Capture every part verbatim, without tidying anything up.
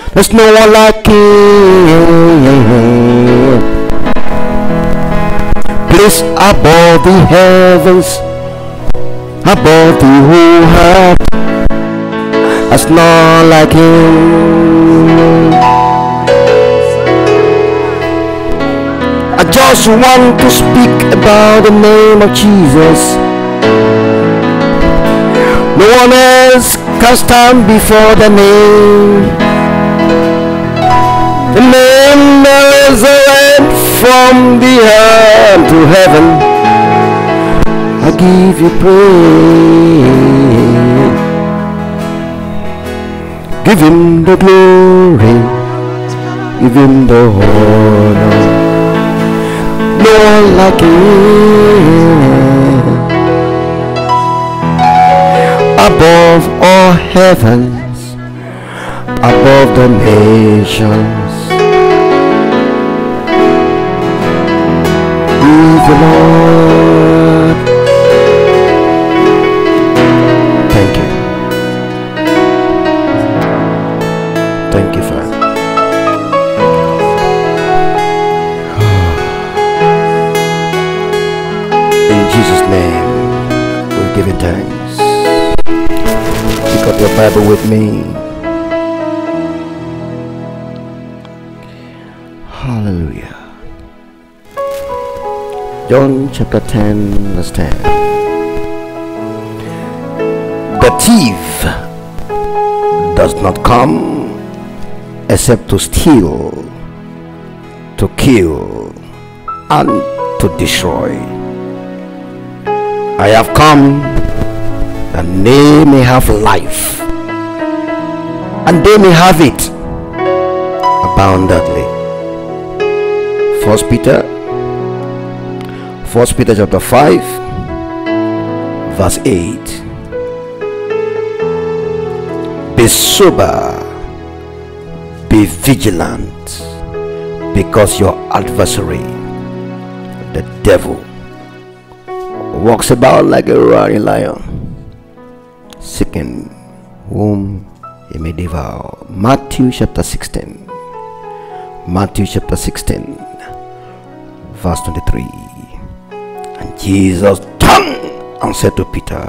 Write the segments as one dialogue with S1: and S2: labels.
S1: There's no one like him. Place above the heavens, above the whole earth. There's none like him. I just want to speak about the name of Jesus. No one else can stand before the name. The name that resurrected from the earth to heaven. I give you praise. Give him the glory. Give him the honor. No one like him. Above all heavens, above the nations, is the Lord. Thank you. Thank you, Father. In Jesus' name, we give you thanks. Pick up your Bible with me. Hallelujah. John chapter ten, verse ten. The thief does not come except to steal, to kill, and to destroy. I have come that they may have life, and they may have it abundantly. First Peter, First Peter chapter five, verse eight. Be sober, be vigilant, because your adversary, the devil, walks about like a roaring lion, seeking whom he may devour. Matthew chapter sixteen. Matthew chapter sixteen, verse twenty-three. And Jesus turned and said to Peter,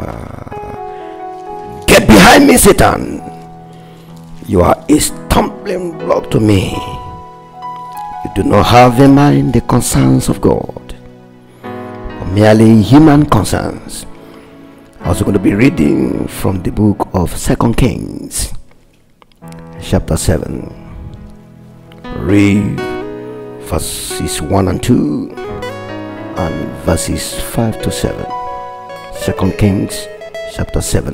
S1: "Get behind me, Satan. You are a stumbling block to me. You do not have in mind the concerns of God, but merely human concerns." I'm also going to be reading from the book of Second Kings, chapter seven. Read verses one and two and verses five to seven. Second Kings, chapter seven,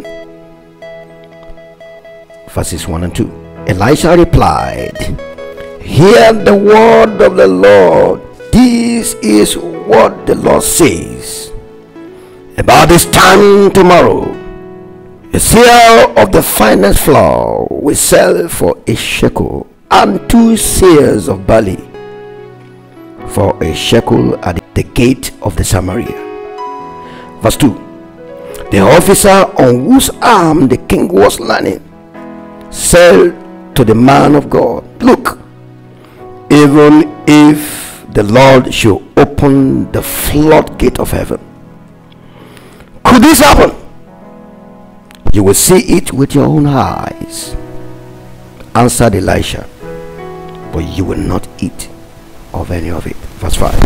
S1: verses one and two. Elisha replied, "Hear the word of the Lord. This is what the Lord says. About this time tomorrow, a seah of the finest flour will sell for a shekel, and two seahs of barley for a shekel at the gate of the Samaria." Verse two. The officer on whose arm the king was leaning said to the man of God, "Look, even if the Lord should open the floodgate of heaven, could this happen? You will see it with your own eyes," answered Elisha, "but you will not eat of any of it." Verse five.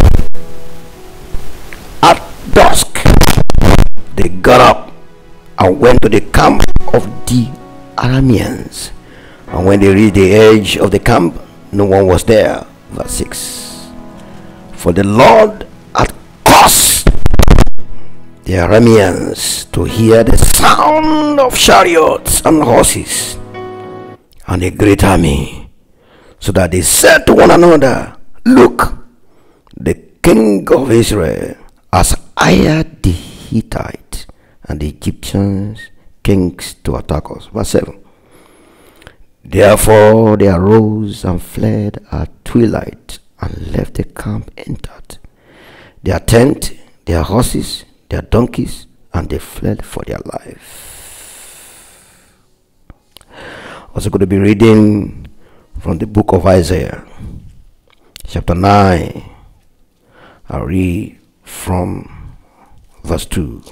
S1: At dusk they got up and went to the camp of the Arameans, and when they reached the edge of the camp, no one was there. Verse six. For the Lord had caused the Arameans to hear the sound of chariots and horses and a great army, so that they said to one another, "Look, the king of Israel has hired the Hittite and the Egyptians kings to attack us." Verse seven. Therefore they arose and fled at twilight and left the camp entered, their tent, their horses, their donkeys, and they fled for their life. Also going to be reading from the book of Isaiah, chapter nine. I'll read from verse two.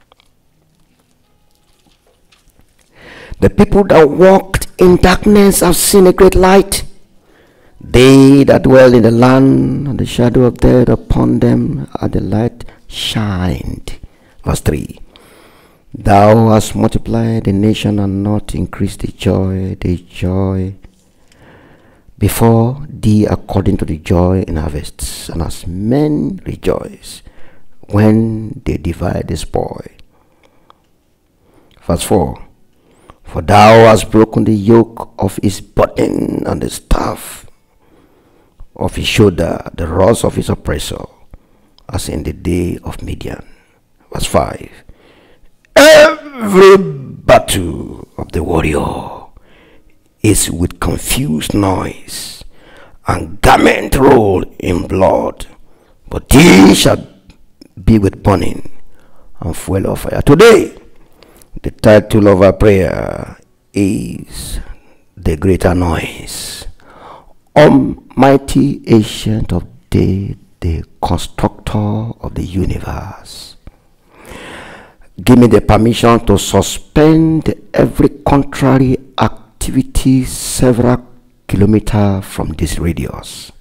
S1: The people that walked in darkness have seen a great light. They that dwell in the land and the shadow of death, upon them are the light shined. Verse three. Thou hast multiplied the nation and not increased the joy, the joy before thee according to the joy in harvests, and as men rejoice when they divide the spoil. Verse four. For thou hast broken the yoke of his burden and the staff of his shoulder, the rod of his oppressor, as in the day of Midian. Verse five. Every battle of the warrior is with confused noise, and garment rolled in blood, but he shall be with burning and fuel of fire. Today, the title of our prayer is The Greater Noise. Almighty Ancient of Days, the Constructor of the universe, give me the permission to suspend every contrary activity several kilometers from this radius.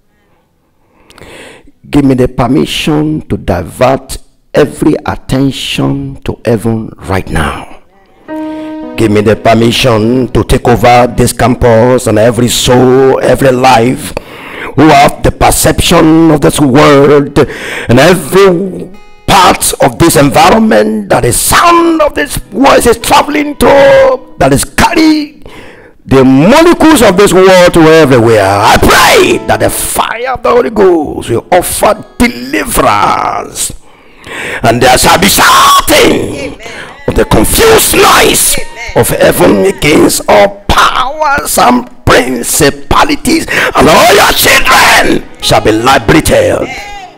S1: Give me the permission to divert every attention to heaven right now. Give me the permission to take over this campus and every soul, every life who have the perception of this world, and every part of this environment that the sound of this voice is traveling to, that is carrying the molecules of this world to everywhere. I pray that the fire of the Holy Ghost will offer deliverance, and there shall be shouting of the confused noise of heaven against all powers and principalities, and all your children shall be liberated.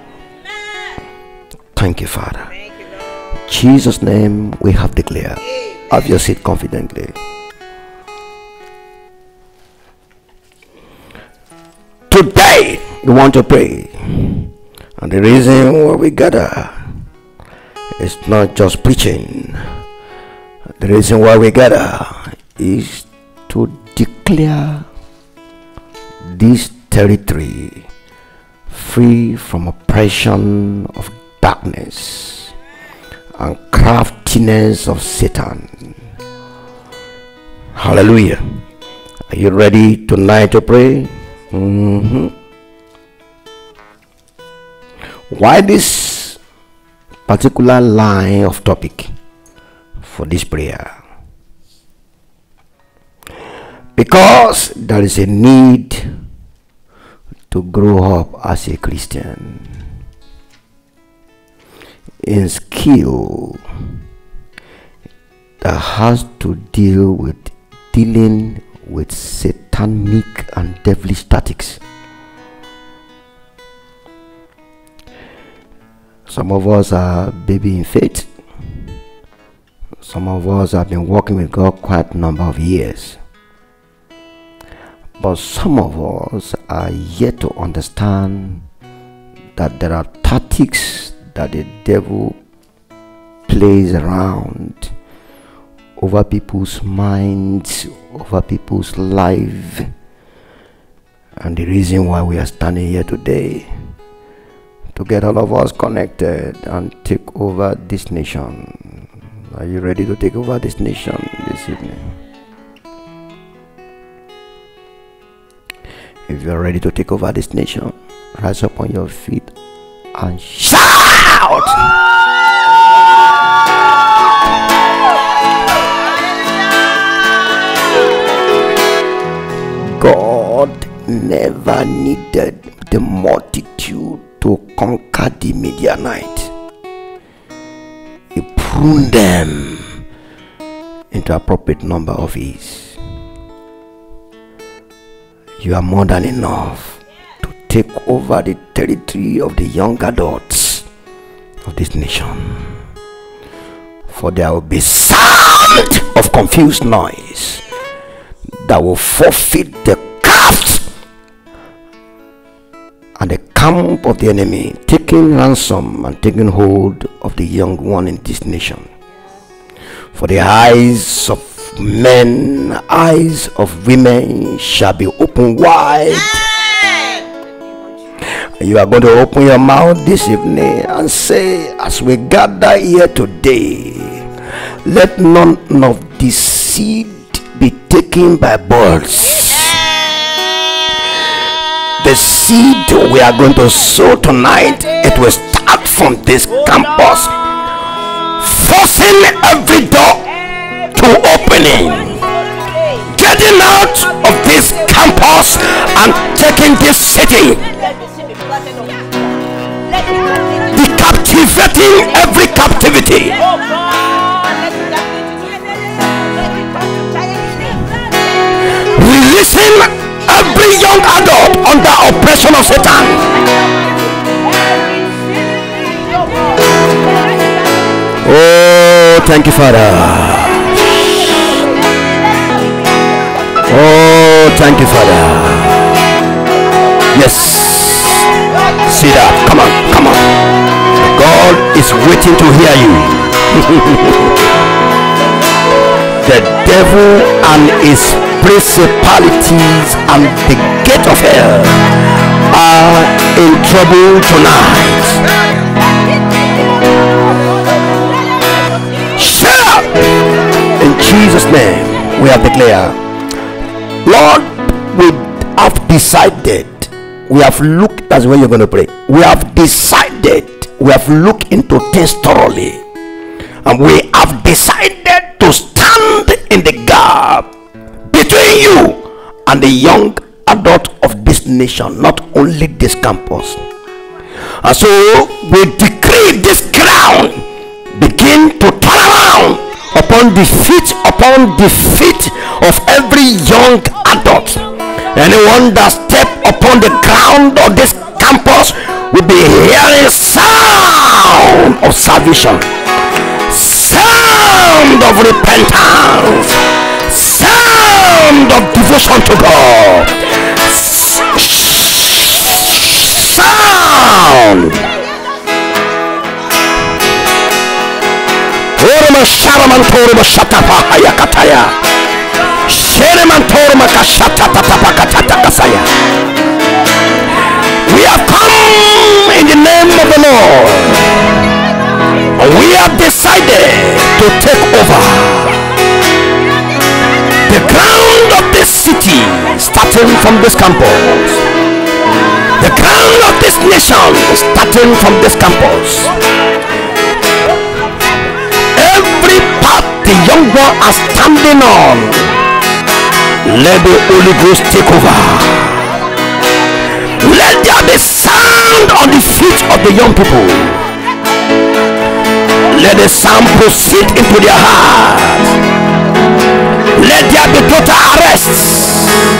S1: Thank you, Father. In Jesus' name we have declared. Have your seat confidently. Today we want to pray, and the reason why we gather is not just preaching. The reason why we gather is to declare this territory free from oppression of darkness and craftiness of Satan. Hallelujah. Are you ready tonight to pray? Mm-hmm. Why this particular line of topic for this prayer? Because there is a need to grow up as a Christian in skill that has to deal with dealing with satanic and devilish tactics. Some of us are baby in faith. Some of us have been working with God quite a number of years. But some of us are yet to understand that there are tactics that the devil plays around over people's minds, over people's life. And the reason why we are standing here today, to get all of us connected and take over this nation. Are you ready to take over this nation this evening? If you are ready to take over this nation, rise up on your feet and shout! God never needed the multitude to conquer the Midianite. He pruned them into appropriate number of his. You are more than enough to take over the territory of the young adults of this nation. For there will be sound of confused noise that will forfeit the calf and the camp of the enemy, taking ransom and taking hold of the young one in this nation. For the eyes of men, eyes of women shall be open wide. You are going to open your mouth this evening and say, as we gather here today, let none of the seed be taken by birds. The seed we are going to sow tonight, it will start from this campus, forcing every door to opening, getting out of this campus and taking this city, decaptivating every captivity, releasing every young adult under oppression of Satan. Oh, thank you, Father. Oh, thank you, Father. Yes. See that? Come on, come on. God is waiting to hear you. The devil and his principalities and the gate of hell are in trouble tonight. Share in Jesus' name. We have declared, Lord, we have decided, we have looked, that's where you're going to pray, we have decided, we have looked into things thoroughly, and we have decided to stand in the gap between you and the young adult of this nation, not only this campus. And so we decree this ground begin to turn around upon the feet upon the feet of every young adult. Anyone that step upon the ground of this campus will be hearing sound of salvation, sound of repentance, sound of devotion to God, sound. Orma sharaman torma shatapa hayakataya, shereman torma kashata tatapakatata kasaya. We have come in the name of the Lord, and we have decided to take over the ground of this city, starting from this campus, the ground of this nation, starting from this campus. Every path the young one are standing on, let the Holy Ghost take over. Let there be sound on the feet of the young people. Let the sound proceed into their hearts. Let there be total arrests.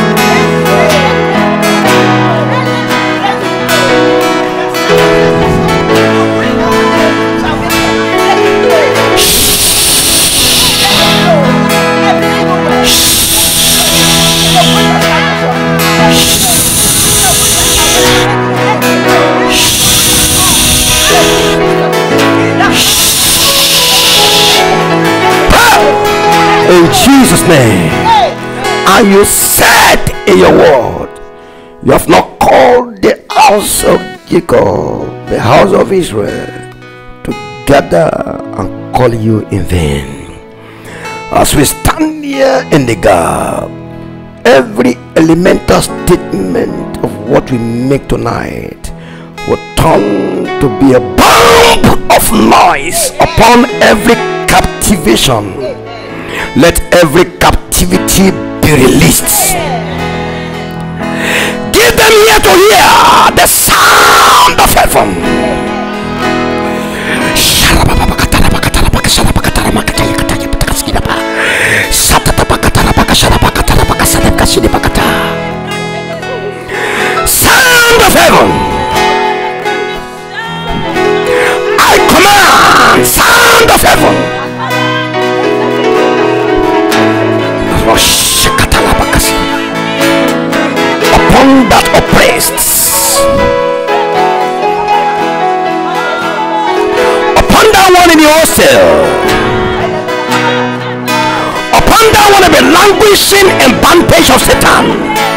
S1: In Jesus' name. And you said in your word, you have not called the house of Jacob, the house of Israel, to gather and call you in vain. As we stand here in the gap, every elemental statement of what we make tonight will turn to be a bomb of noise upon every captivation. Let every captivity be released. Give them ear to hear the sound of heaven. Sound of heaven. I command sound of heaven. Upon that oppressed, one in the hostel, upon that one of the languishing and bondage of Satan,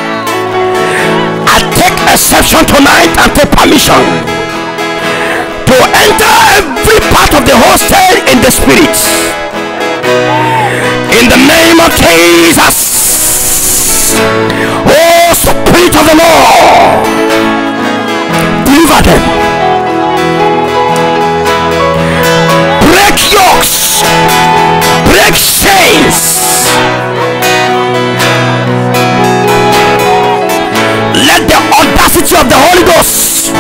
S1: I take exception tonight and take permission to enter every part of the hostel in the spirit. In the name of Jesus, oh Spirit of the Lord, deliver them. Break yokes, break chains. Let the audacity of the Holy Ghost,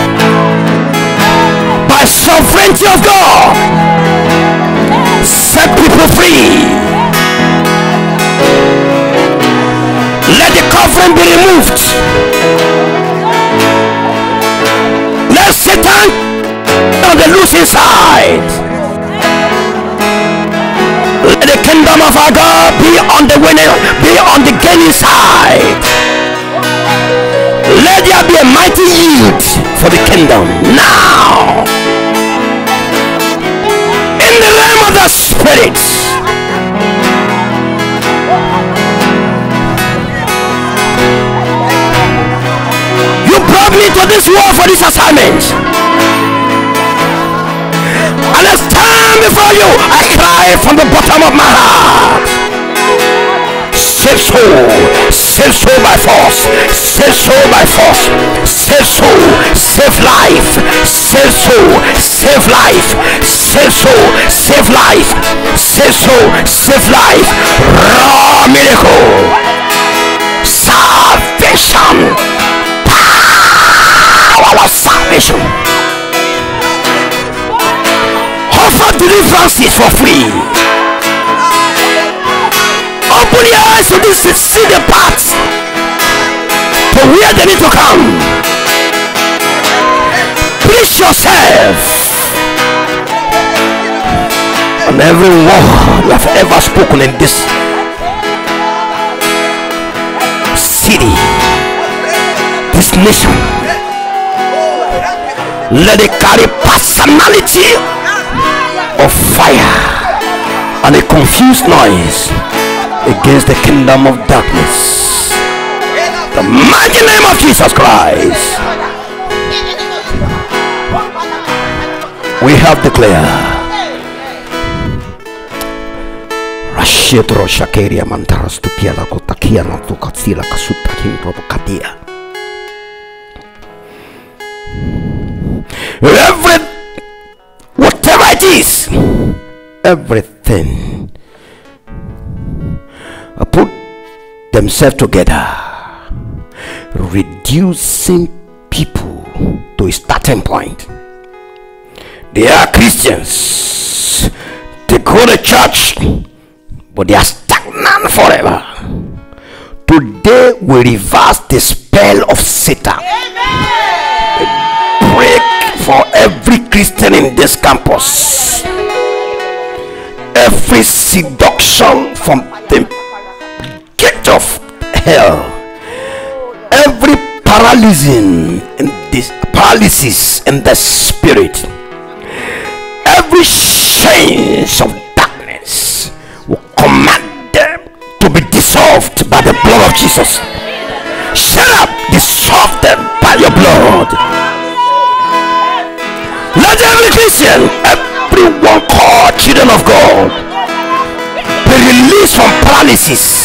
S1: by sovereignty of God, set people free. Let the covering be removed. Let Satan on the loose inside. Let the kingdom of our God be on the winning, be on the gaining side. Let there be a mighty yield for the kingdom now. In the realm of the spirit, you brought me to this world for this assignment, and I stand before you. I cry from the bottom of my heart. Save soul, save soul by force, save soul by force, save soul, save life, save soul, save life, save soul, save life, save soul, save life. Raw miracle, salvation, power of salvation. Offer deliverances for free. Open your eyes to this, see the paths to where they need to come. Preach yourself, and every word you have ever spoken in this city, this nation, let it carry personality of fire and a confused noise against the kingdom of darkness. The mighty name of Jesus Christ, we have declared. Rashid Roshakeria Mantaras to Piala Kotakia to Katsila Kasuta King Provocatia. Every whatever it is, everything put themselves together, reducing people to a starting point. They are Christians, they go to church, but they are stagnant forever. Today we reverse the spell of Satan. A break for every Christian in this campus. Every seduction from the gate of hell, every paralyzing in this paralysis in the spirit, every chains of darkness, will command them to be dissolved by the blood of Jesus. Shut up, dissolve them by your blood. Let every Christian, everyone called children of God, be released from paralysis,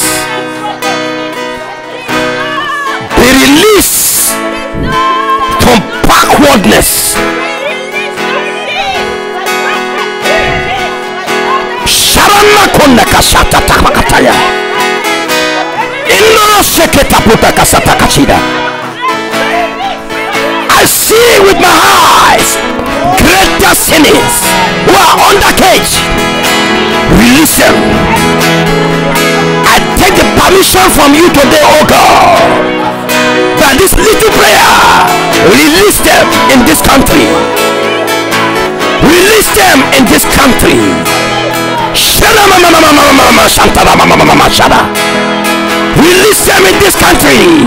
S1: be released from backwardness. Sharana konda kasata takakataya. Ino seketa puta kasata kachida. I see with my eyes greater sinners who are under cage. Release them. I take the permission from you today, oh God, that this little prayer, release them in this country. Release them in this country. Release them in this country.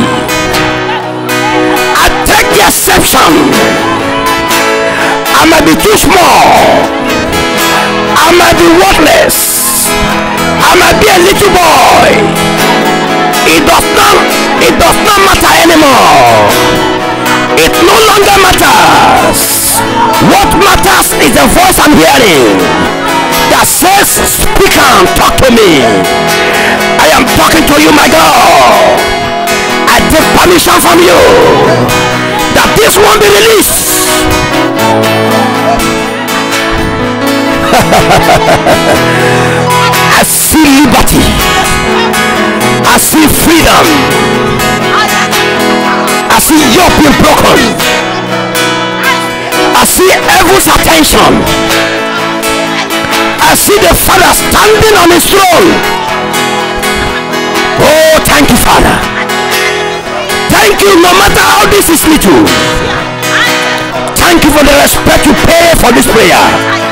S1: I take the exception. I might be too small, I might be worthless, I might be a little boy. It does not, it does not matter anymore. It no longer matters. What matters is the voice I'm hearing that says, speak and talk to me. I am talking to you, my God. I take permission from you that this won't be released. I see liberty, I see freedom, I see yoke being broken, I see everyone's attention, I see the Father standing on his throne. Oh, thank you, Father. Thank you, no matter how this is little. Thank you for the respect you pay for this prayer.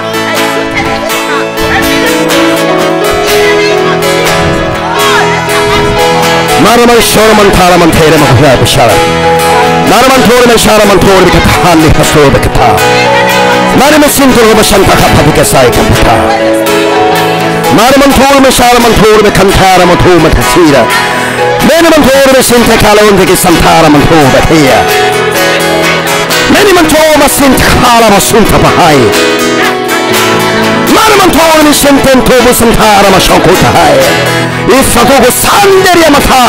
S1: Maraman Sharaman Paraman Tere Mahara Bishara Maraman Torman Sharaman Tori Katani Hasto the Kata Maraman Sinto Shanta Kapaka Sai Kapata Maraman Torman Sharaman Tori Kantara Matoma Tasira Manaman Tori Sinta Kalon the Santara Mantova here Many Mantoma Sinta Kala Masunta Bahai Maraman Tori Sinta Tobo Santara Mashoko Tahai if I go Sunday Yamata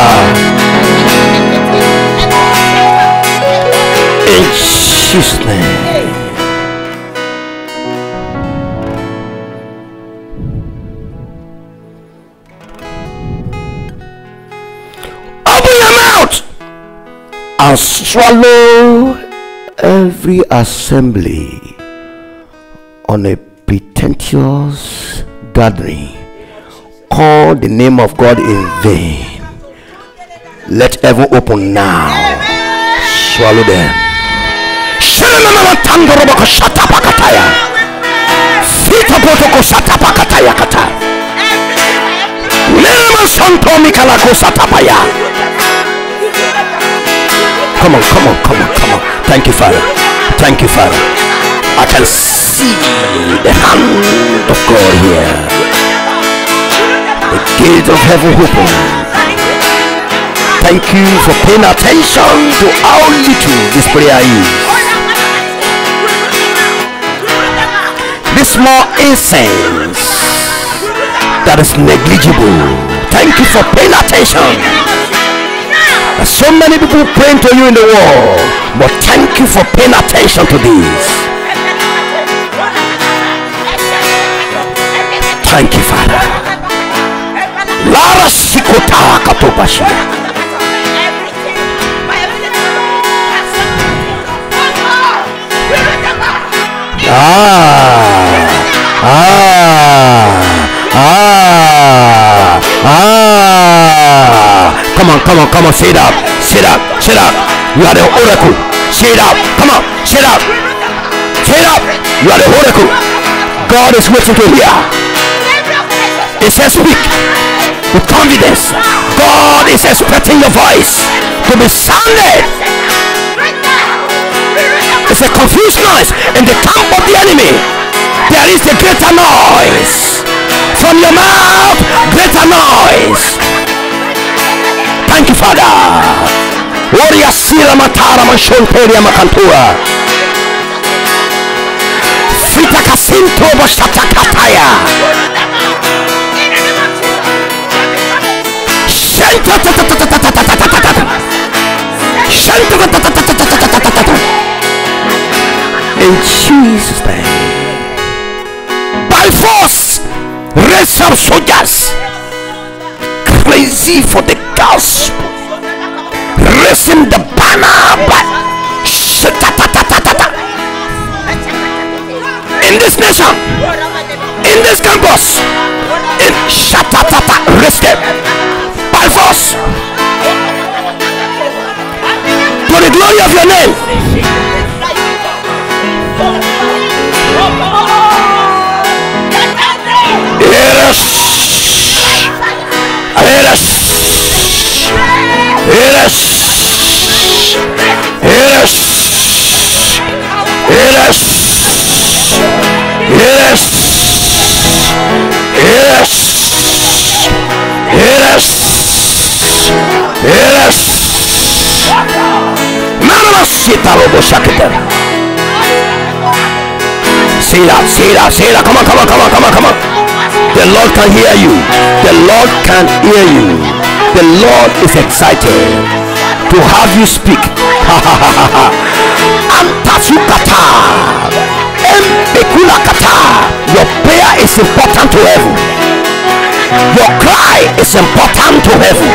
S1: in Jesus' name. Open your mouth and swallow every assembly on a pretentious gathering. Call the name of God in vain. Let heaven open now. Swallow them. Come on, come on, come on, come on. Thank you, Father. Thank you, Father. I can see the hand of God here. The gates of heaven open. Thank you for paying attention to how little this prayer is. This small incense that is negligible. Thank you for paying attention. There's so many people praying to you in the world, but thank you for paying attention to this. Thank you, Father. Lara Sikota Katobashi. Ah, ah, ah, ah. Come on, come on, come on, say it up, say it up, say it up. You are the oracle. Say it up, come on, say it up, say it up. You are the oracle. God is waiting to hear. It says speak with confidence. God is expecting your voice to be sounded. It's a confused noise in the camp of the enemy. There is a greater noise from your mouth, greater noise. Thank you, Father. Warrior Sira Matara Mashonteria Makantura Fita Kasinto Boshatakataya in Jesus' name. By force, raise up soldiers crazy for the gospel, raising the banner by in this nation, in this campus, in Shatatata, raise them by force to the glory of your name. Yes, yes, yes, yes, yes, yes, Yes. Yes. Yes. See that, see that, see that. Come on, come on, come on, come on, come on. The Lord can hear you. The Lord can hear you. The Lord is excited to have you speak. Your prayer is important to heaven. Your cry is important to heaven.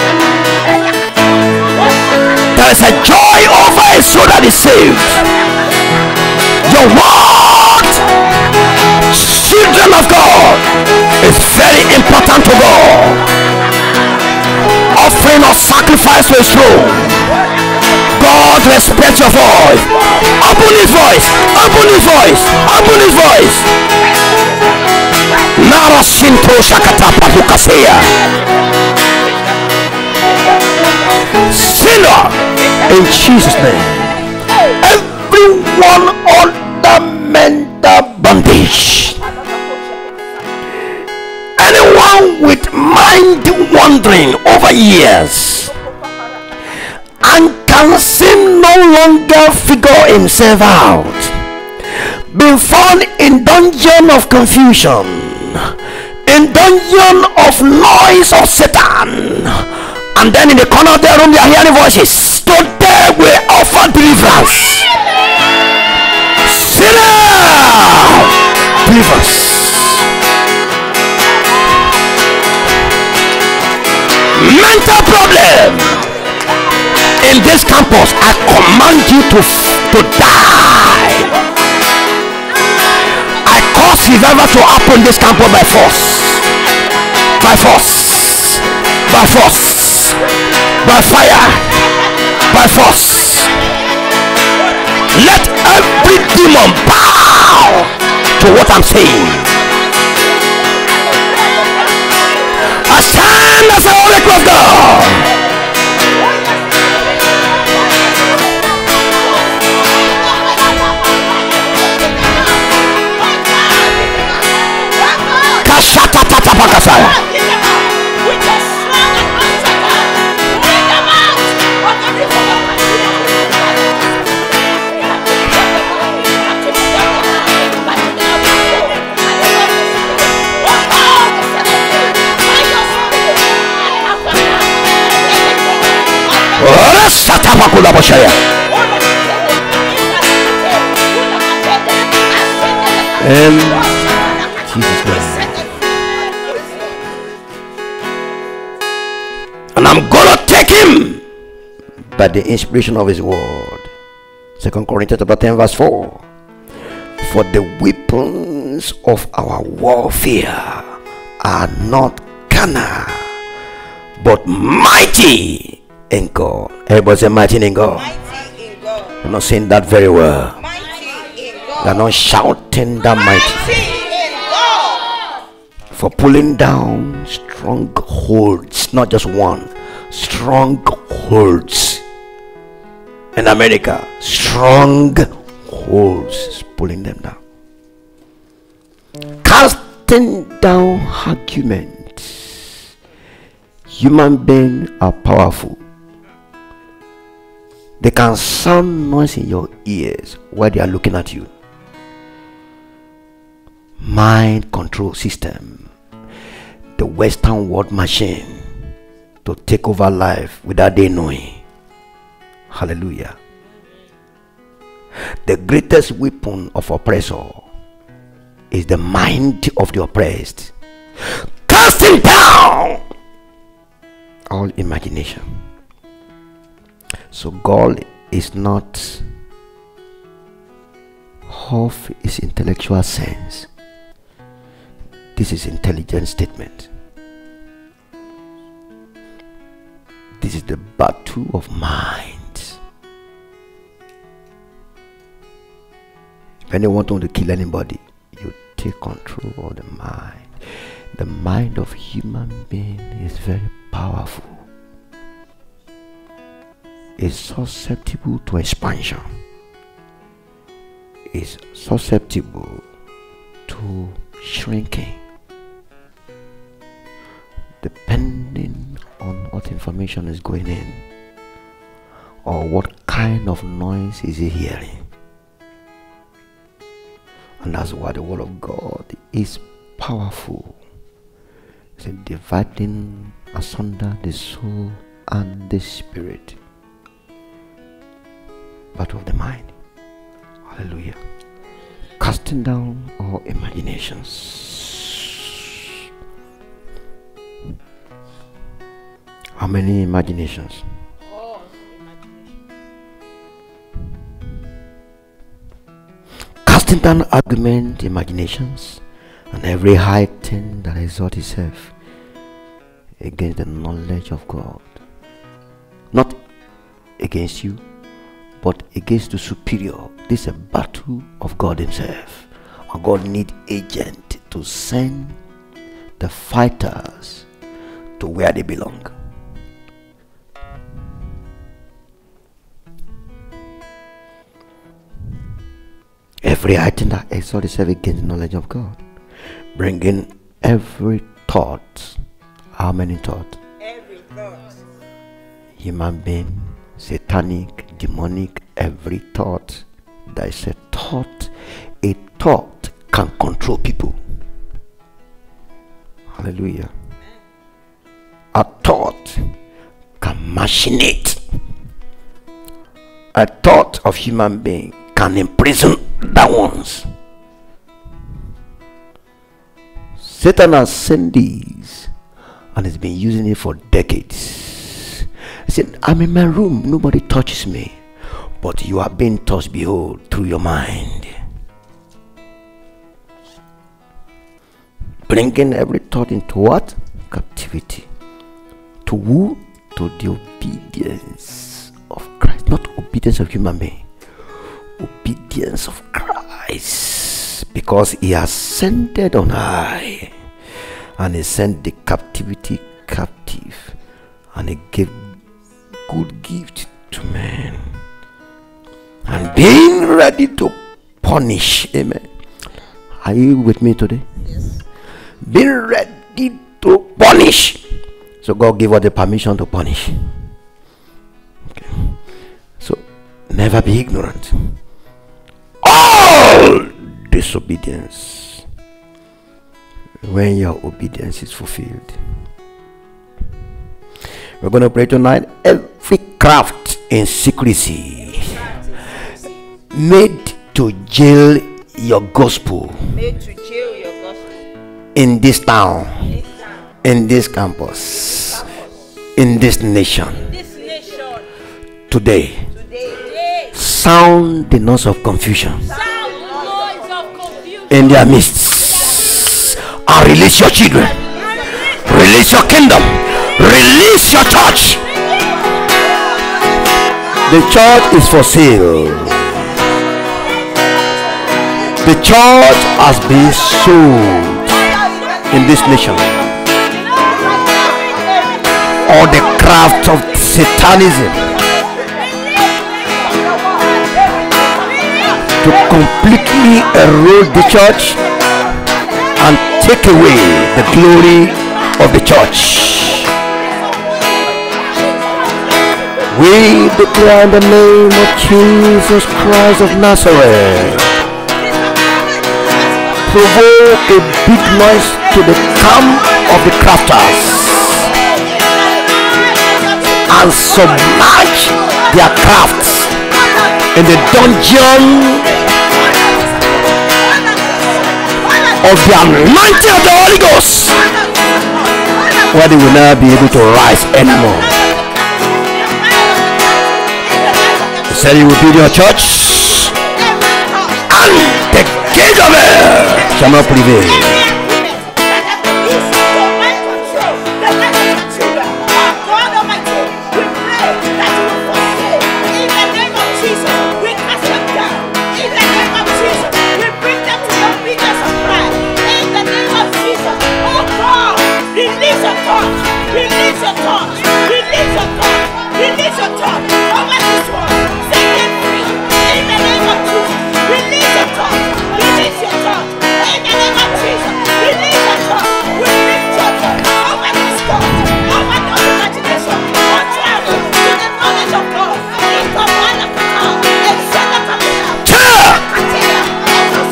S1: There is a joy over a soul that is saved. Your word, children of God, is very important to God. Offering or sacrifice to his throne. God respects your voice. Open his voice. Open his voice. Open his voice. Nara Sinto Shakata Patukasea. Sinner in Jesus' name. Everyone under mental bondage. Anyone with mind wandering over years and can seem no longer figure himself out, been found in dungeon of confusion, in dungeon of noise of Satan, and then in the corner of their room they are hearing voices. Today we offer deliverance. Sinner, deliverance. Mental problem in this campus, I command you to to die. I cause revival to happen this campus by force, by force, by force, by fire, by force. Let every demon bow to what I'm saying. I stand as an oracle of God. Kashata tata pakasaya. In Jesus' name. And I'm gonna take him by the inspiration of his word. Second Corinthians chapter ten verse four. For the weapons of our warfare are not carnal, but mighty in God. Everybody say mighty in God. Mighty in God. You're not saying that very well. Mighty in God. You're not shouting that mighty. Mighty in God. For pulling down strongholds, not just one, strongholds. In America, strongholds, pulling them down. Casting down arguments. Human beings are powerful. They can sound noise in your ears while they are looking at you. Mind control system, the Western world machine to take over life without they knowing. Hallelujah. The greatest weapon of oppressor is the mind of the oppressed, casting down all imagination. So God is not of his intellectual sense. This is intelligent statement. This is the battle of minds. If anyone wants to kill anybody, you take control of the mind. The mind of human being is very powerful. Is susceptible to expansion, is susceptible to shrinking. information is going in, or what kind of noise is he hearing. And that's why the word of God is powerful. It's dividing asunder the soul and the spirit, part of the mind. Hallelujah. Casting down all imaginations. How many imaginations?
S2: Oh, imagination.
S1: Casting down argument, imaginations, and every high thing that exalts itself against the knowledge of God. Not against you, but against the superior. This is a battle of God himself. And God needs agent to send the fighters to where they belong. Every item that exalts itself against the knowledge of God, bringing every thought. How many thoughts?
S2: Every thought.
S1: Human being, satanic, demonic, every thought. That is a thought. A thought can control people. Hallelujah. A thought can machinate. A thought of human being can imprison that ones. Satan has sent these and has been using it for decades. He said, I'm in my room, nobody touches me, but you are being touched, behold, through your mind. Bringing every thought into what? Captivity. To who? To the obedience of Christ. Not obedience of human being. Obedience of Christ. Because he ascended on high. And he sent the captivity captive. And he gave good gift to men. And being ready to punish. Amen. Are you with me today?
S2: Yes.
S1: Being ready to punish. So God gave us the permission to punish. Okay. So never be ignorant. All disobedience, when your obedience is fulfilled. We're going to pray tonight. Every craft in secrecy made to jail your gospel,
S2: Made to jail your gospel.
S1: in this town,
S2: This town.
S1: in this campus, in this nation,
S2: This nation.
S1: today,
S2: Today.
S1: sound the noise of confusion
S2: Sound the noise of confusion.
S1: in their midst, and release your children, release your kingdom, release your church. The church is for sale. The church has been sold in this nation. All the craft of satanism to completely erode the church and take away the glory of the church. We declare in the name of Jesus Christ of Nazareth, provoke a big noise to the camp of the crafters and submerge their crafts in the dungeon of the anointing of the Holy Ghost, where they will never be able to rise anymore. He said he will build your church, and the gate of hell shall not prevail.
S2: Release your tongue. Release your tongue. In the name of Jesus.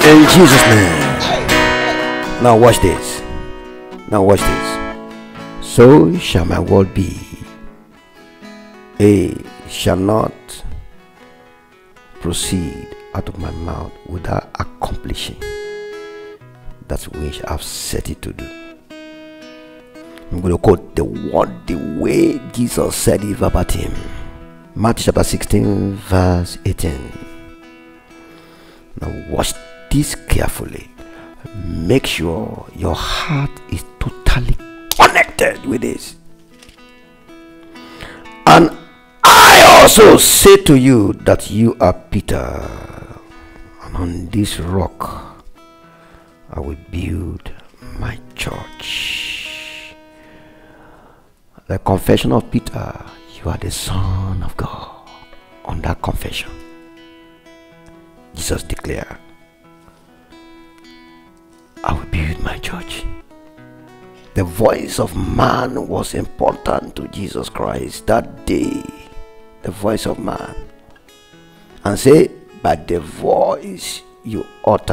S1: In Jesus' name. Now watch this. Now watch this. So shall my word be. A shall not proceed out of my mouth without accomplishing that which I've set it to do. I'm going to quote the word the way Jesus said it verbatim. Matthew chapter sixteen verse eighteen. Now watch this carefully. Make sure your heart is totally connected with this. And I also say to you that you are Peter, and on this rock I will build my church. The confession of Peter, you are the Son of God. On that confession, Jesus declared, I will build my church. The voice of man was important to Jesus Christ that day. The voice of man. And say, by the voice you utter,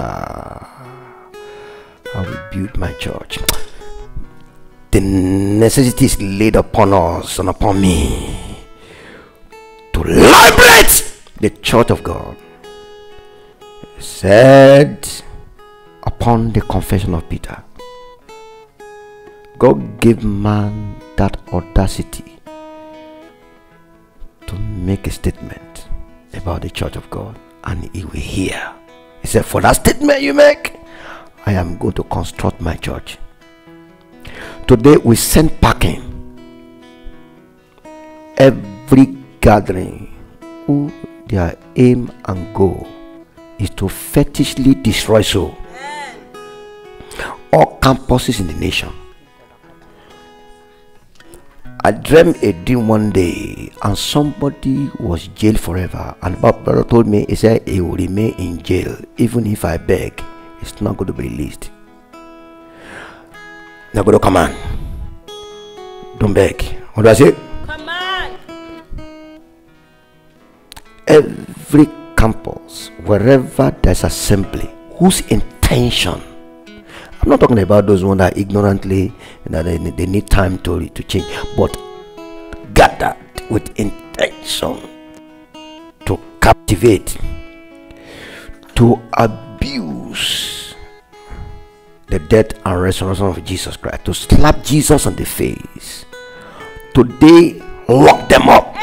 S1: I will build my church. The necessity is laid upon us and upon me to liberate the church of God. Said upon the confession of Peter, God gave man that audacity to make a statement about the church of God, and he will hear. He said, for that statement you make, I am going to construct my church. Today we send packing every gathering who their aim and goal is to fetishly destroy soul. All campuses in the nation. I dreamed a dream one day, and somebody was jailed forever. And my brother told me, he said he will remain in jail even if I beg. It's not going to be released. Now go to command. Don't beg. What do I say?
S2: Command.
S1: Every campus, wherever there's assembly, whose intention, I'm not talking about those ones that ignorantly, that they, they need time to, to change, but gathered with intention to captivate, to abuse the death and resurrection of Jesus Christ, to slap Jesus on the face. Today, lock them up.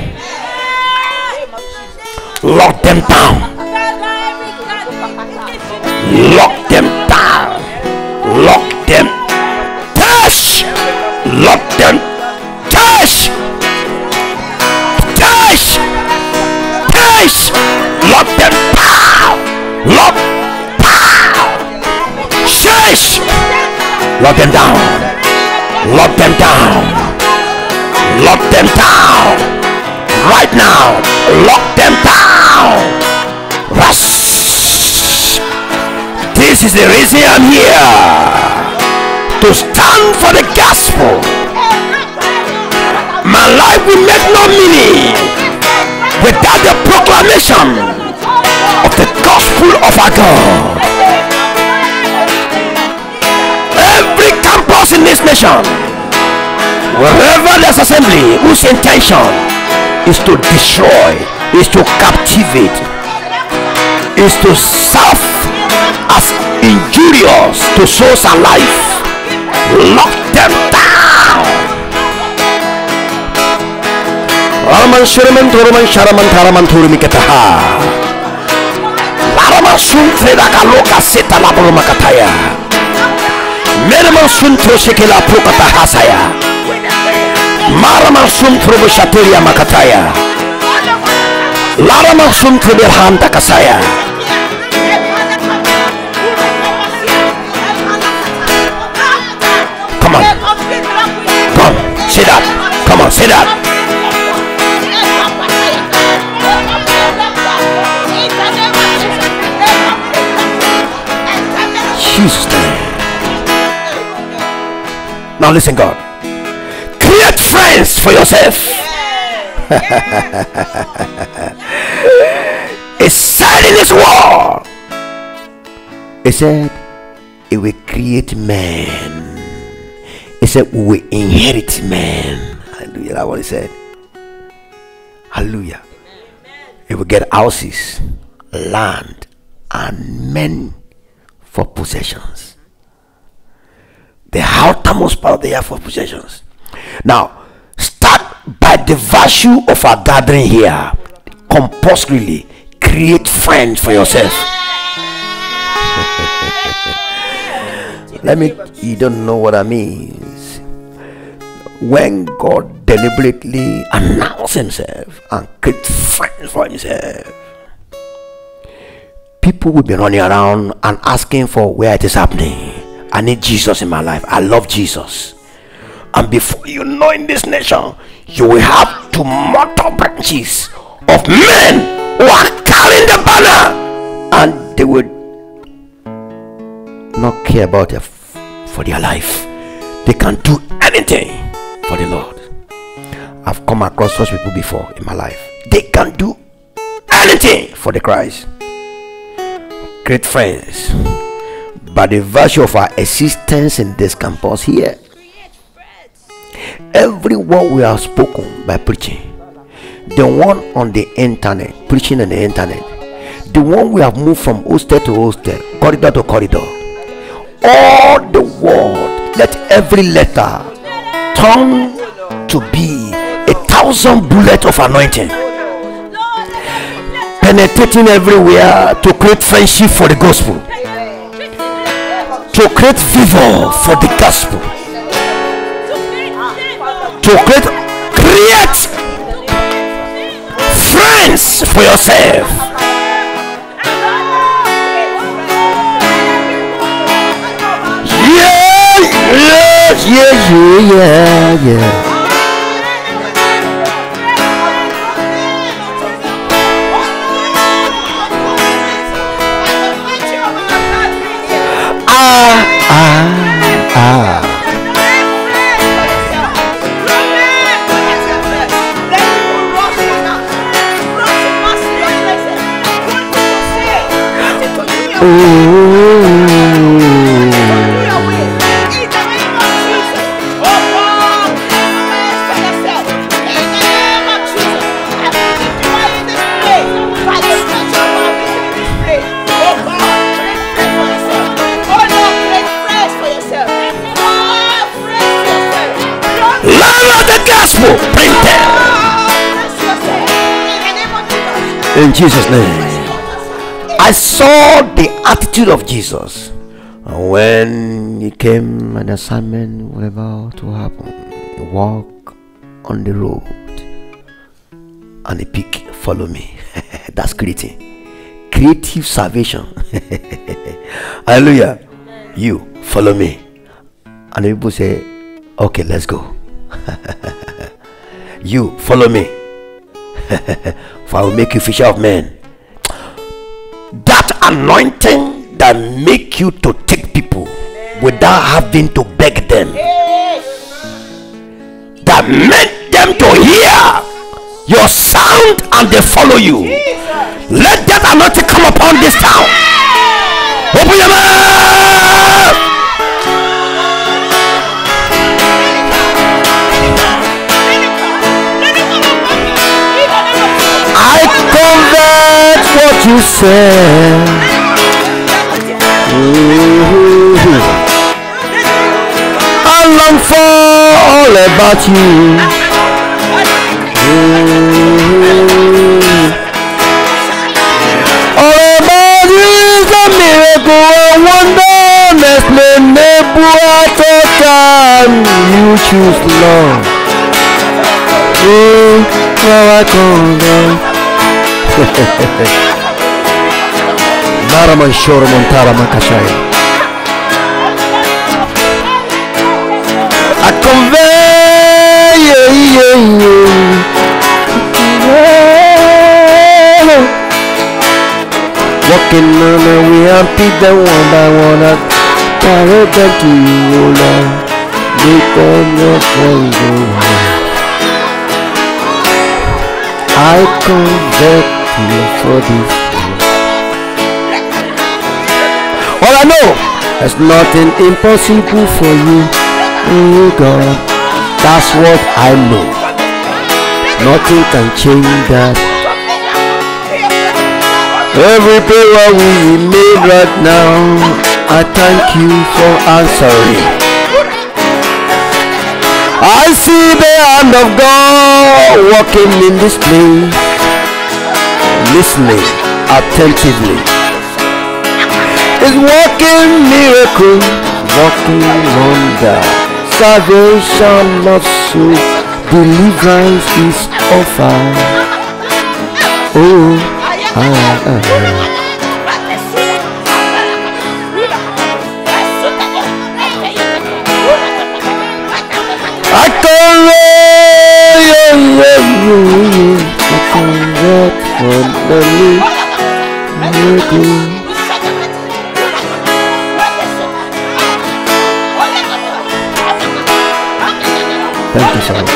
S1: Lock them down. Lock them down. Lock them. Touch. Lock them. Touch. Touch. Touch. Lock them. Pow. Lock. Pow. Shush. Lock them down. Lock them down. Lock them down. Right now. Lock them down. Rush. This is the reason I'm here, to stand for the gospel. My life will make no meaning without the proclamation of the gospel of our God. Every campus in this nation, wherever there's assembly, whose intention is to destroy, is to captivate, is to serve as injurious to souls and life, lock them down. Raman Shiraman Toroman Sharaman Taraman Turumikataha Laraman Suntreda Kaloka Seta Laborumakataya Meraman Suntro Shekela Prokatahasaya Maraman Suntro Shatelia Makataya Laraman Suntro Berhanda Kasaya. Come on. Come on. Sit up. Come on. Sit up. Jesus' name. Now listen, God. Create friends for yourself. It's said in this word He said, it will create man. He said, we will inherit man. Hallelujah. That's what he said. Hallelujah. It will get houses, land, and men for possessions. The outermost part of the earth for possessions. Now, start by the virtue of our gathering here. Compulsorily create friends for yourself. Let me, you don't know what that means. When God deliberately announces himself and creates friends for himself, people will be running around and asking for where it is happening. I need Jesus in my life. I love Jesus. And before you know, in this nation, you will have tomorrow branches of men who are carrying the banner, and they would not care about it for their life. They can do anything for the Lord. I've come across such people before in my life. They can do anything for the Christ. Great friends, by the virtue of our existence in this campus here, every word we have spoken by preaching, the one on the internet, preaching on the internet, the one we have moved from hostel to hostel, corridor to corridor, all the word, let every letter turn to be a thousand bullets of anointing, penetrating everywhere to create friendship for the gospel, to create favor for the gospel, to create create friends for yourself. Yeah, yeah, yeah, yeah, yeah. Ah, ah, ah. In Jesus' name. I saw the attitude of Jesus when he came, an assignment was about to happen. He walked on the road and the pig follow me. That's creating creative salvation. Hallelujah. You follow me, and the people say, okay, let's go. You follow me, for I will make you fisher of men. That anointing that make you to take people without having to beg them, that make them to hear your sound and they follow you. Let that anointing come upon this town. Open your mouth. I convert what you said. Mm-hmm. I long for all about you. Mm-hmm. All about you is a miracle, a wonder, unexplainable at a time. You choose love. Oh, how I convert. Naraman Shoro Montara Makashai. I convey, yeah, yeah, yeah. Walking on the way and pick them one by one and carry them to you, oh Lord. Make them your friends, oh Lord. I convert you for this. All I know there's nothing impossible for you, oh God. That's what I know. Nothing can change that. Every prayer we made right now, I thank you for answering. I see the hand of God walking in this place, listening attentively. It's working miracle, working wonder. Salvation, not so, deliverance is offered. Oh, ah, ah, ah. I can wait, yeah, yeah, yeah. I can wait for the miracle. Thank you so much.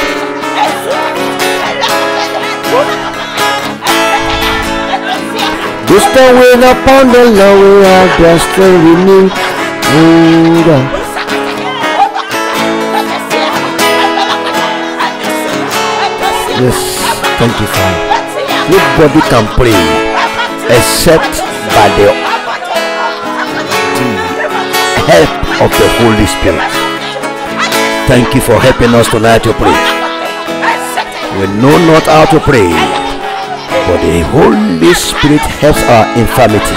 S1: Just a wait upon the Lord, we are blessed to renew. Yes, thank you, Father. Nobody can pray except by the help of the Holy Spirit. Thank you for helping us tonight to pray. We know not how to pray, but the Holy Spirit helps our infirmity.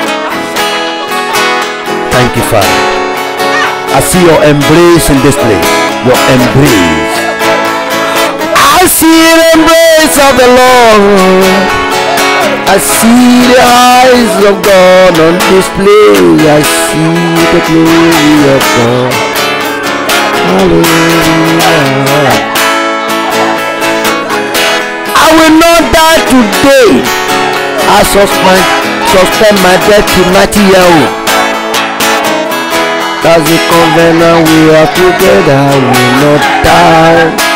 S1: Thank you, Father. I see your embrace in this place. Your embrace. I see the embrace of the Lord. I see the eyes of God on display. I see the glory of God. Hallelujah. I will not die today. I suspend, suspend my death to ninety years old. That's the covenant we are together. I will not die.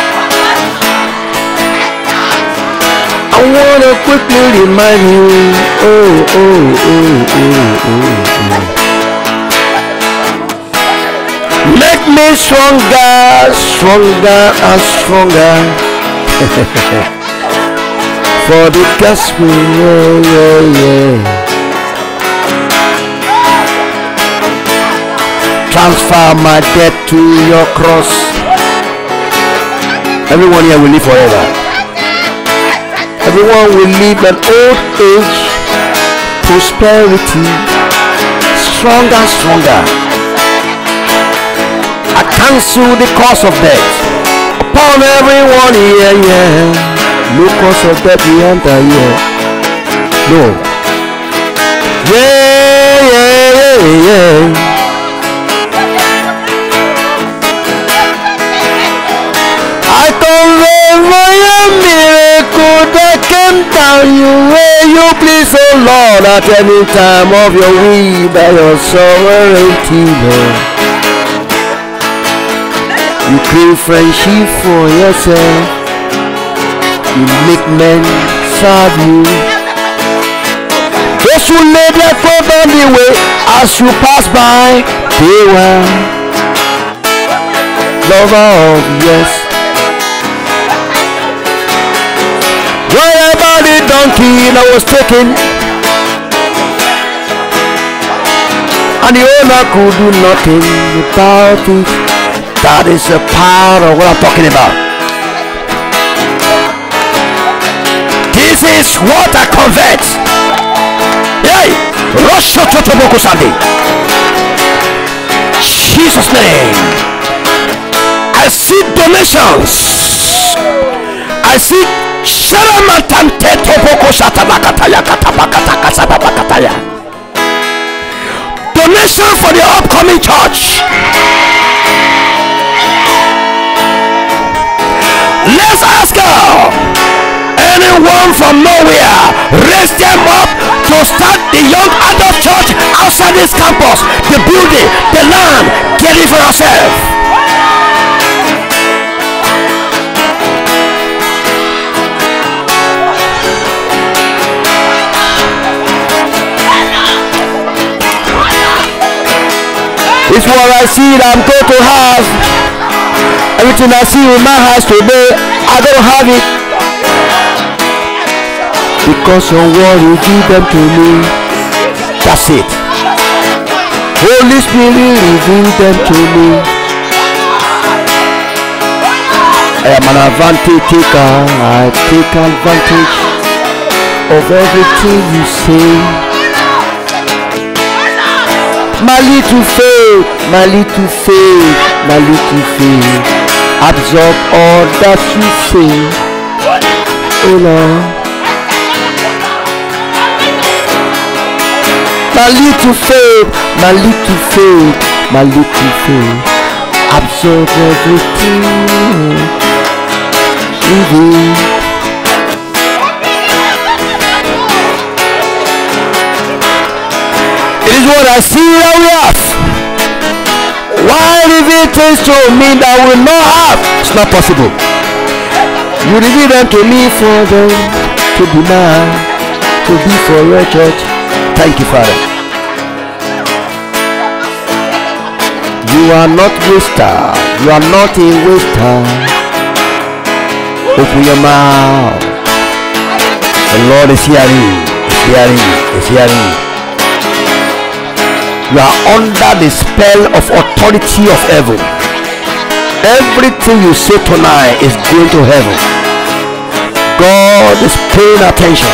S1: I wanna quickly remind you. Oh, oh, oh, oh, oh, oh. Make me stronger, stronger and stronger for the gospel, yeah, yeah, yeah. Transfer my debt to your cross. Everyone here will live forever. Everyone will live an old age, prosperity, stronger, stronger. I cancel the cause of death upon everyone here, yeah. No cause of death we enter here. No. Yeah, yeah, yeah, yeah. I convey a miracle that came down your way. You please, oh Lord, at any time of your will by your sovereignty, Lord. You create friendship for yourself. You make men serve you. Those who lay their clothes on the way as you pass by, they were lover of yes. What about the donkey that was taken, and the owner could do nothing about it? That is the power of what I'm talking about. This is what I convert. Hey, Roshototoboko Sunday. Jesus' name. I see donations. I see Sharamantante Toboko Shatabakataya Katabakataka Sabakataya. Donation for the upcoming church. Let's ask God. Anyone from nowhere, raise them up to start the young adult church outside this campus, the building, the land. Get it for ourselves. It's what I see that I'm going to have. Everything I see in my house today, I don't have it. Because your word will give them to me. That's it. Holy Spirit, reveal them to me. I am an advantage taker. I take advantage of everything you say. My little faith, my little faith, my little faith, absorb all that you say. Oh Lord. My little faith, my little faith, my little faith, absorb everything. Mm-hmm. It is what I see that we have. Why reveal things to me that we will not have? It's not possible. You reveal them to me for them to be mine, to be for your church. Thank you, Father. You are not waster. You are not a waster. Open your mouth. The Lord is hearing. Is hearing. Is hearing. You are under the spell of authority of heaven. Everything you say tonight is going to heaven. God is paying attention.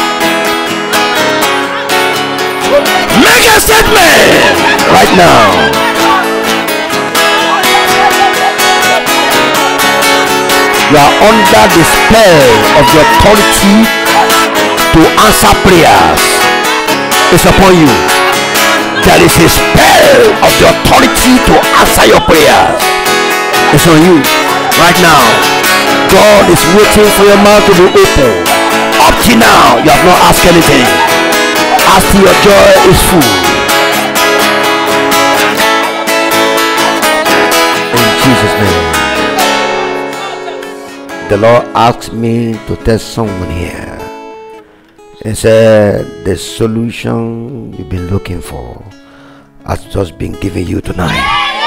S1: Make a statement right now. You are under the spell of the authority to answer prayers. It's upon you. There is a spell of the authority to answer your prayers. It's on you right now. God is waiting for your mouth to be open. Up till now, you have not asked anything. As till your joy is full. In Jesus' name. The Lord asked me to tell someone here. He said the solution you've been looking for has just been given you tonight.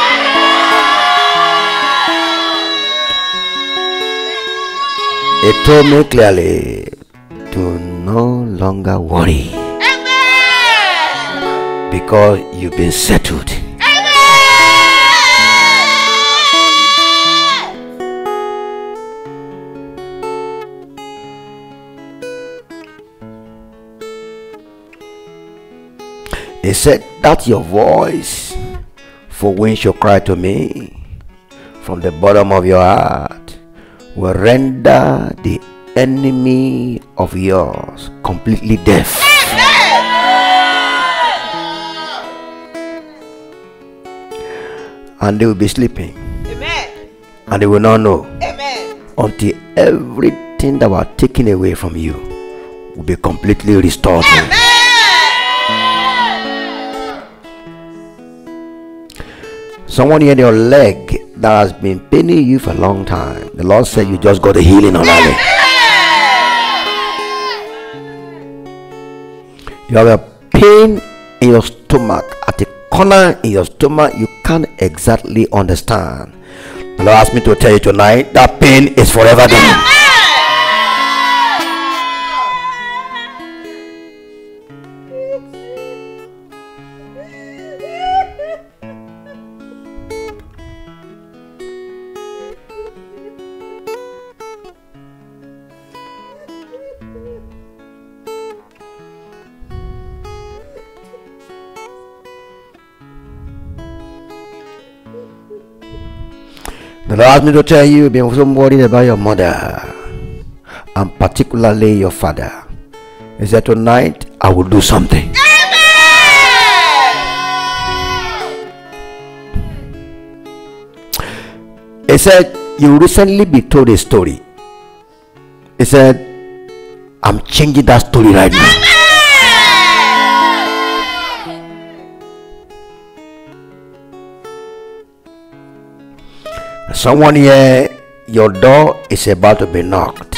S1: He told me clearly to no longer worry. Amen. Because you've been settled. He said that your voice for when you cry to me from the bottom of your heart will render the enemy of yours completely deaf. And they will be sleeping. Amen. And they will not know. Amen. Until everything that was taken away from you will be completely restored. Amen. Someone in your leg that has been paining you for a long time. The Lord said you just got a healing on that leg. You have a pain in your stomach, at a corner in your stomach you can't exactly understand. The Lord asked me to tell you tonight that pain is forever gone. The Lord asked me to tell you, you've been so worried about your mother and particularly your father. He said tonight I will do something. Amen. He said you recently be told a story. He said I'm changing that story right now. Someone here, your door is about to be knocked.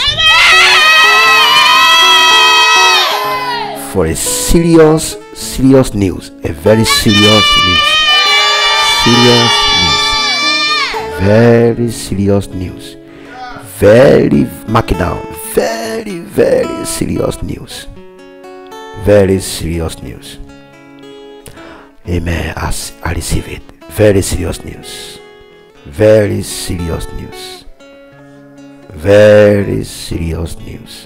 S1: For a serious, serious news, a very serious news. serious news. Very serious news. Very, mark it down. Very, very serious news. Very serious news. Amen. As I receive it. Very serious news. Very serious news. Very serious news.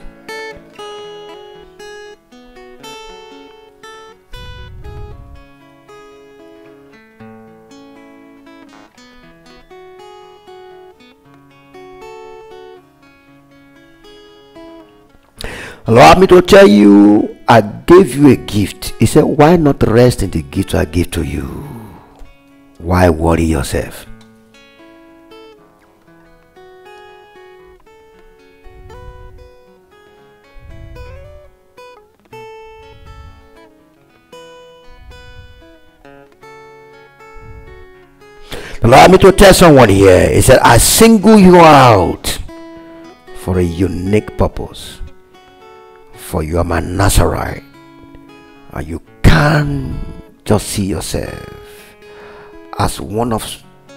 S1: Allow me to tell you, I gave you a gift. He said, why not rest in the gift I gave to you? Why worry yourself? Allow me to tell someone here. He said, I single you out for a unique purpose. For you are my Nazarite, and you can't just see yourself as one of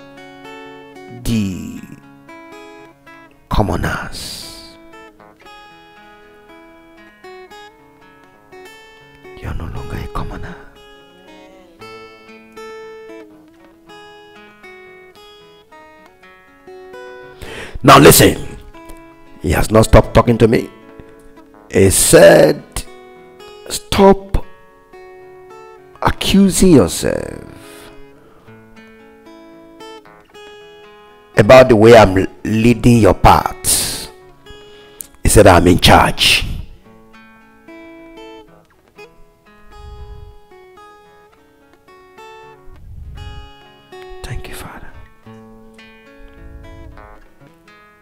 S1: the commoners. You are no longer a commoner. Now listen, he has not stopped talking to me. He said, stop accusing yourself about the way I'm leading your paths. He said, I'm in charge. Thank you, Father.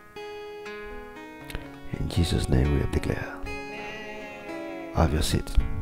S1: In Jesus' name we have declared. Have your seat.